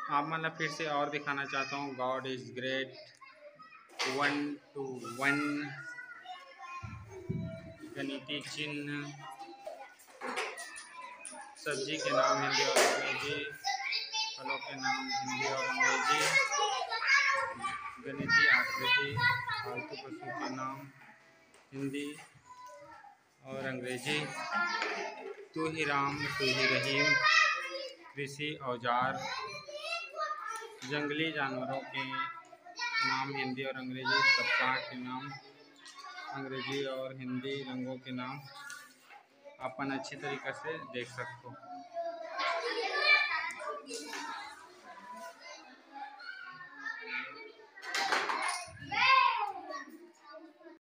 आप मतलब फिर से और दिखाना चाहता हूँ। गॉड इज ग्रेट, 1 to 1, गणितीय चिन्ह, सब्जी के नाम हिंदी और अंग्रेजी, फलों के नाम हिंदी और अंग्रेजी, गणितीय आकृति, पालतू पशु के नाम हिंदी और अंग्रेजी, तू ही राम तू ही रहीम, कृषि औजार, जंगली जानवरों के नाम हिंदी और अंग्रेजी, सप्ताह के नाम अंग्रेजी और हिंदी, रंगों के नाम अपन अच्छी तरीक़े से देख सकते हो।